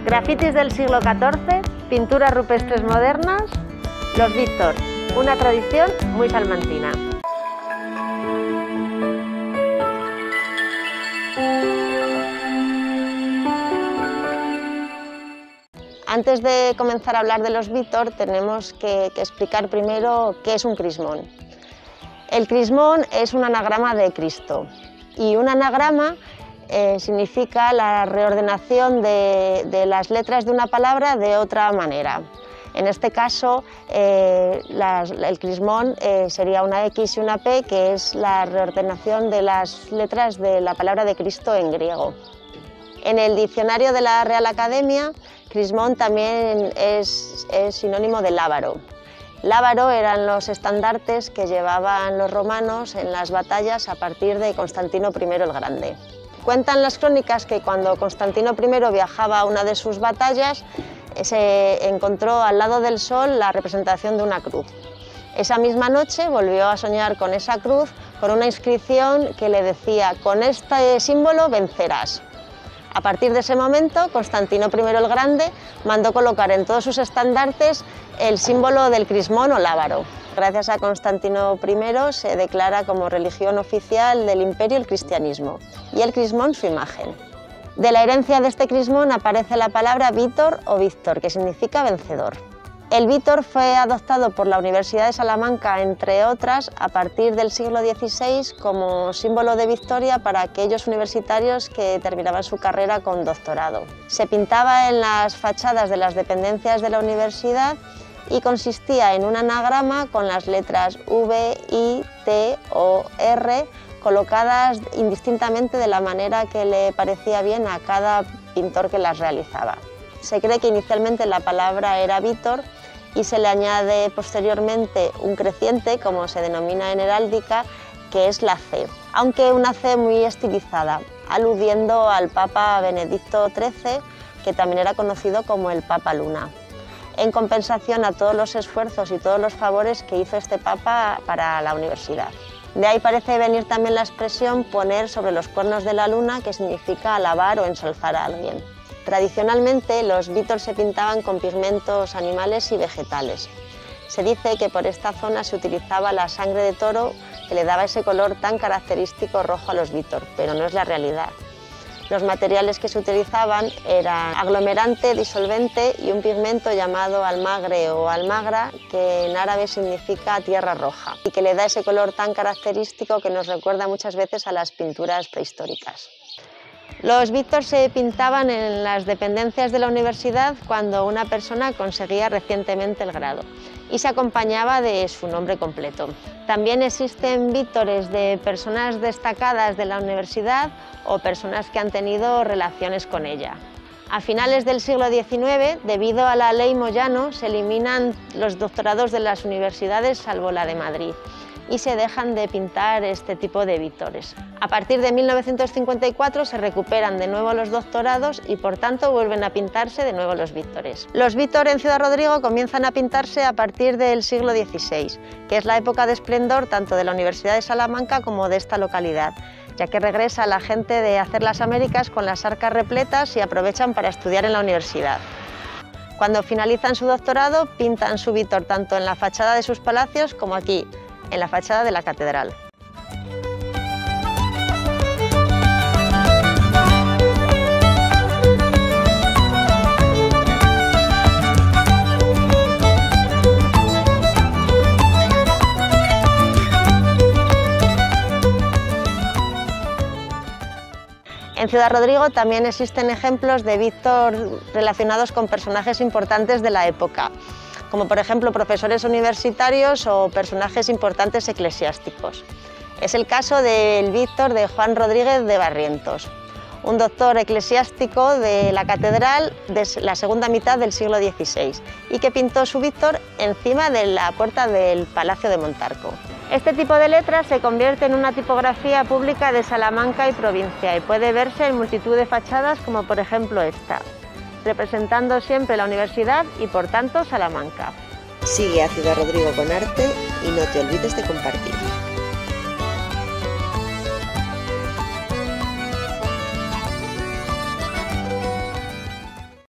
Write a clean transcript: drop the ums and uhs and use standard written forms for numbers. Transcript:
Grafitis del siglo XIV, pinturas rupestres modernas, los Víctor, una tradición muy salmantina. Antes de comenzar a hablar de los Víctor, tenemos que explicar primero qué es un crismón. El crismón es un anagrama de Cristo, y un anagrama significa la reordenación de las letras de una palabra de otra manera. En este caso, el crismón sería una X y una P, que es la reordenación de las letras de la palabra de Cristo en griego. En el diccionario de la Real Academia, crismón también es sinónimo de lábaro. Lábaro eran los estandartes que llevaban los romanos en las batallas a partir de Constantino I el Grande. Cuentan las crónicas que cuando Constantino I viajaba a una de sus batallas, se encontró al lado del sol la representación de una cruz. Esa misma noche volvió a soñar con esa cruz, con una inscripción que le decía: con este símbolo vencerás. A partir de ese momento, Constantino I el Grande mandó colocar en todos sus estandartes el símbolo del crismón o lábaro. Gracias a Constantino I se declara como religión oficial del imperio el cristianismo, y el crismón su imagen. De la herencia de este crismón aparece la palabra Vítor o Víctor, que significa vencedor. El Vítor fue adoptado por la Universidad de Salamanca, entre otras, a partir del siglo XVI como símbolo de victoria para aquellos universitarios que terminaban su carrera con doctorado. Se pintaba en las fachadas de las dependencias de la universidad y consistía en un anagrama con las letras V, I, T o R colocadas indistintamente de la manera que le parecía bien a cada pintor que las realizaba. Se cree que inicialmente la palabra era Vítor y se le añade posteriormente un creciente, como se denomina en heráldica, que es la C, aunque una C muy estilizada, aludiendo al Papa Benedicto XIII, que también era conocido como el Papa Luna, en compensación a todos los esfuerzos y todos los favores que hizo este Papa para la universidad. De ahí parece venir también la expresión poner sobre los cuernos de la luna, que significa alabar o ensalzar a alguien. Tradicionalmente los Víctor se pintaban con pigmentos animales y vegetales. Se dice que por esta zona se utilizaba la sangre de toro, que le daba ese color tan característico rojo a los Víctor, pero no es la realidad. Los materiales que se utilizaban eran aglomerante, disolvente y un pigmento llamado almagre o almagra, que en árabe significa tierra roja, y que le da ese color tan característico que nos recuerda muchas veces a las pinturas prehistóricas. Los Víctor se pintaban en las dependencias de la universidad cuando una persona conseguía recientemente el grado y se acompañaba de su nombre completo. También existen Víctores de personas destacadas de la universidad o personas que han tenido relaciones con ella. A finales del siglo XIX, debido a la ley Moyano, se eliminan los doctorados de las universidades salvo la de Madrid, y se dejan de pintar este tipo de Víctores. A partir de 1954 se recuperan de nuevo los doctorados y por tanto vuelven a pintarse de nuevo los Víctores. Los Víctor en Ciudad Rodrigo comienzan a pintarse a partir del siglo XVI, que es la época de esplendor tanto de la Universidad de Salamanca como de esta localidad, ya que regresa la gente de hacer las Américas con las arcas repletas y aprovechan para estudiar en la universidad. Cuando finalizan su doctorado, pintan su Víctor tanto en la fachada de sus palacios como aquí, en la fachada de la catedral. En Ciudad Rodrigo también existen ejemplos de Víctor relacionados con personajes importantes de la época, como por ejemplo profesores universitarios o personajes importantes eclesiásticos. Es el caso del Víctor de Juan Rodríguez de Barrientos, un doctor eclesiástico de la catedral de la segunda mitad del siglo XVI y que pintó su Víctor encima de la puerta del Palacio de Montarco. Este tipo de letras se convierte en una tipografía pública de Salamanca y provincia y puede verse en multitud de fachadas como por ejemplo esta, representando siempre la universidad y por tanto Salamanca. Sigue a Ciudad Rodrigo con arte y no te olvides de compartir.